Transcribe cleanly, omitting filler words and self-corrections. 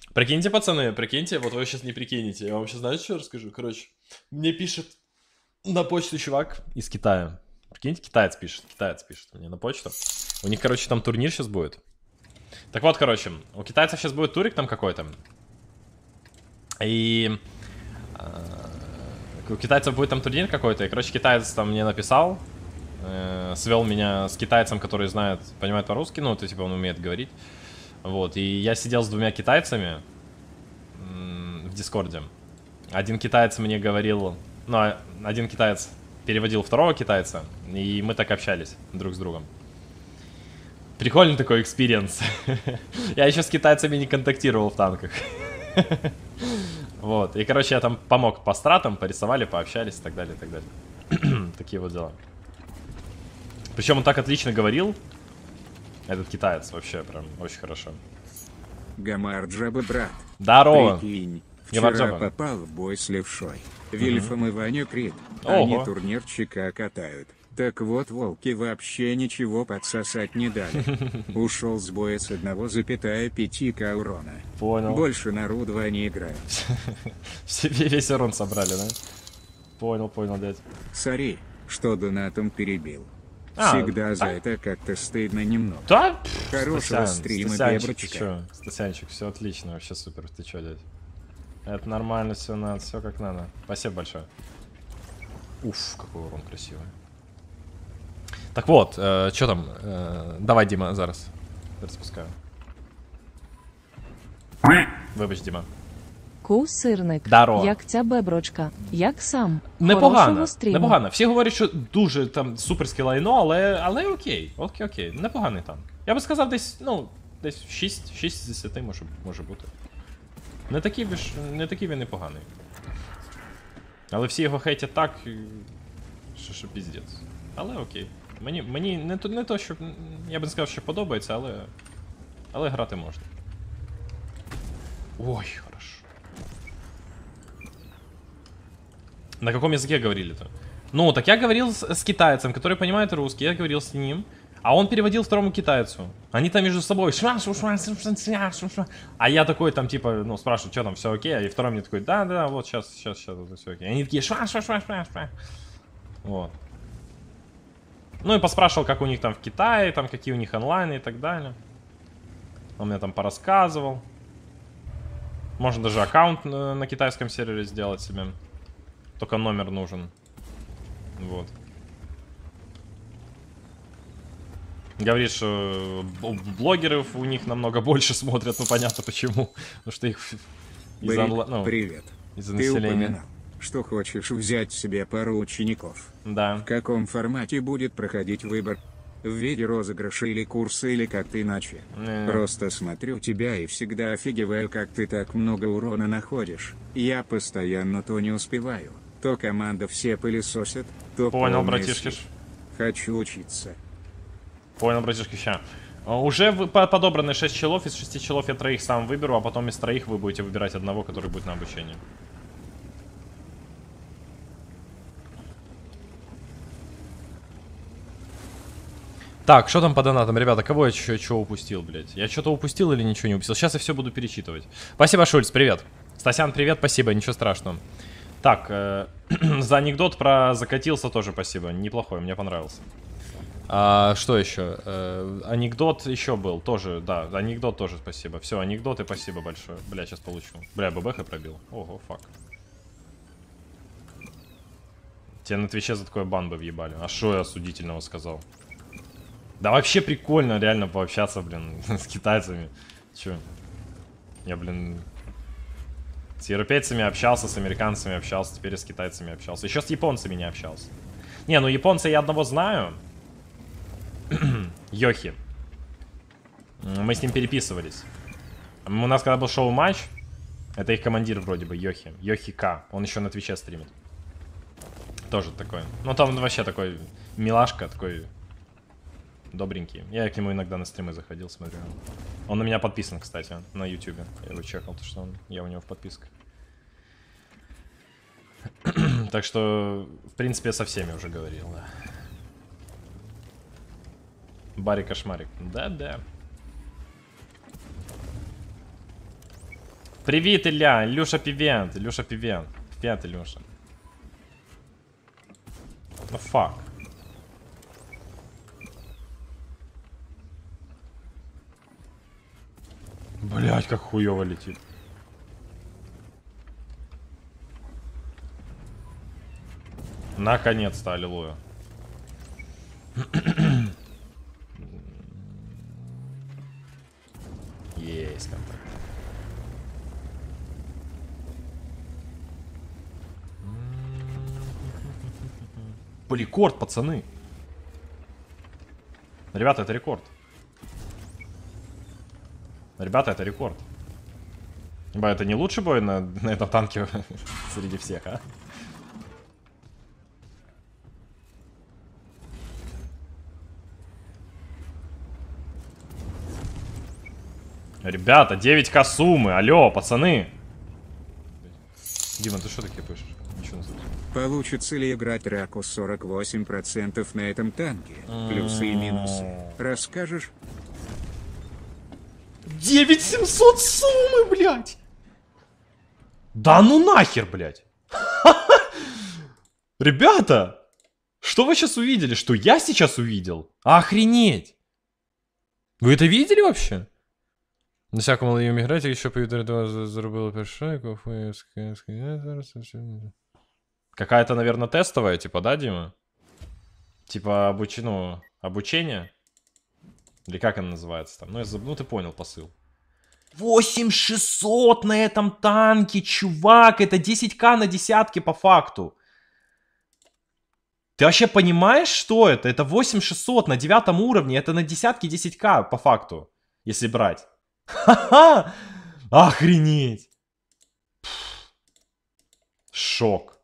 Прикиньте, пацаны, прикиньте, вот вы сейчас не прикинете. Я вам сейчас, знаете, что расскажу? Короче, мне пишет на почту чувак из Китая. Прикиньте, китаец пишет мне на почту. У них, короче, там турнир сейчас будет. Так вот, короче, у китайцев сейчас будет турик там какой-то. И у китайцев будет там турнир какой-то. И, короче, китаец там мне написал. Свел меня с китайцем, который знает, понимает по-русски. Ну, то типа он умеет говорить. Вот, и я сидел с двумя китайцами в Дискорде. Один китаец мне говорил... Ну, один китаец переводил второго китайца. И мы так общались друг с другом. Прикольный такой экспириенс. Я еще с китайцами не контактировал в танках. Вот. И, короче, я там помог по стратам, порисовали, пообщались и так далее, и так далее. Такие вот дела. Причем он так отлично говорил. Этот китаец вообще прям очень хорошо. Гамарджаба, брат. Здорово. Прикинь, Гамарджаба. вчера попал в бой с левшой. Вильфом и Ваню Крид. Они Ого. турнирчика катают. Так вот, волки вообще ничего подсосать не дали. Ушел с боя с 1,5к урона. Понял. Больше на Ру-2 не играю. Весь урон собрали, да? Понял, дядь. Сори, что донатом перебил. А, Всегда за да? это как-то стыдно немного. Да? Хорошего стрима, Беброчка. Стасянчик, все отлично, вообще супер. Ты чё, дядь? Это нормально, все надо, все как надо. Спасибо большое. Уф, какой урон красивый. Так вот, что там? Давай, Дима, зараз. Распускаю. Вибач, Дима. Сирник. Здорово. Як ця беброчка? Як сам? Непогано, Хорошого стріму. непогано. Всі говорять, що дуже там суперське лайно, але окей. Окей. Непоганий танк. Я би сказав, десь 6 з 10 може бути. Не такий він непоганий. Але всі його хейтять так, що піздець. Але окей. Мені не то, що... Я б не сказав, що подобається, але грати можна. Ой, хорошо. На каком языке говорили-то? Ну, так я говорил с китайцем, который понимает русский, я говорил с ним, а он переводил второму китайцу. Они там между собой а я такой там типа, ну, спрашиваю, что там, все окей, и второй мне такой, да, вот сейчас, все окей. Они такие вот. Ну и поспрашивал, как у них там в Китае, там какие у них онлайны и так далее. Он мне там порассказывал. Можно даже аккаунт на китайском сервере сделать себе. Только номер нужен. Вот. Говорит, что блогеров у них намного больше смотрят, ну понятно почему. Потому что их Привет. из-за Ты населения. упоминал, что хочешь взять себе пару учеников. Да. В каком формате будет проходить выбор? В виде розыгрыша или курса, или как-то иначе? Просто смотрю тебя и всегда офигеваю, как ты так много урона находишь. Я постоянно то не успеваю, то команда все пылесосит, то Понял, полный братишки. слив. Хочу учиться. Понял, братишки, ща. Уже подобраны 6 челов, из 6 челов я 3 сам выберу, а потом из 3 вы будете выбирать одного, который будет на обучение. Так, что там по донатам, ребята? Кого я что упустил, блядь? Я что-то упустил или ничего не упустил? Сейчас я все буду перечитывать. Спасибо, Шульц, привет. Стасян, привет, спасибо, ничего страшного. Так, за анекдот про закатился тоже спасибо. Неплохой, мне понравился. Что еще? Анекдот еще был, тоже, да, анекдот тоже спасибо. Все, анекдоты, спасибо большое. Бля, сейчас получу. Бля, ББХ пробил. Ого, фак. Тебя на Твиче за такое бан бы въебали. А что я осудительного сказал? Да вообще прикольно реально пообщаться, блин, с китайцами. Че? Я, блин, с европейцами общался, с американцами общался, теперь с китайцами общался. Еще с японцами не общался. Не, ну японца я одного знаю. Йохи. Мы с ним переписывались. У нас когда был шоу-матч, это их командир вроде бы, Йохи. Йохи К. Он еще на Твиче стримит. Тоже такой. Ну там вообще такой милашка, такой добренький. Я к нему иногда на стримы заходил, смотрю. Он на меня подписан, кстати, на ютубе. Я его чекал, то что я у него в подписках. Так что, в принципе, со всеми уже говорил, да. Барри Кошмарик. Да-да. Привет, Илья. Илюша Пивент. Илюша Пивент. Пивент, Илюша. Ну, фак. Блять, как хуёво летит. Наконец-то, аллилуйя. Есть контакт. Рекорд, пацаны. Ребята, это рекорд. Ребята, это рекорд. Ибо это не лучший бой на этом танке среди всех, а? Ребята, 9к суммы. Алло, пацаны. Дима, ты что такие пишешь? Ничего не слышу. Получится ли играть Раку 48% на этом танке? Плюсы и минусы. Расскажешь? 9700 суммы, блядь! Да ну нахер, блядь! Ребята! Что вы сейчас увидели? Что я сейчас увидел? Охренеть! Вы это видели вообще? На всяком молодым играть, еще по зарубила першайку. Какая-то, наверное, тестовая, типа, да, Дима? Типа обучение? Или как она называется там? Ну, ну ты понял посыл. 8600 на этом танке, чувак! Это 10к на десятке по факту. Ты вообще понимаешь, что это? Это 8600 на 9 уровне. Это на десятке 10к по факту. Если брать. Ха-ха! Охренеть! Шок.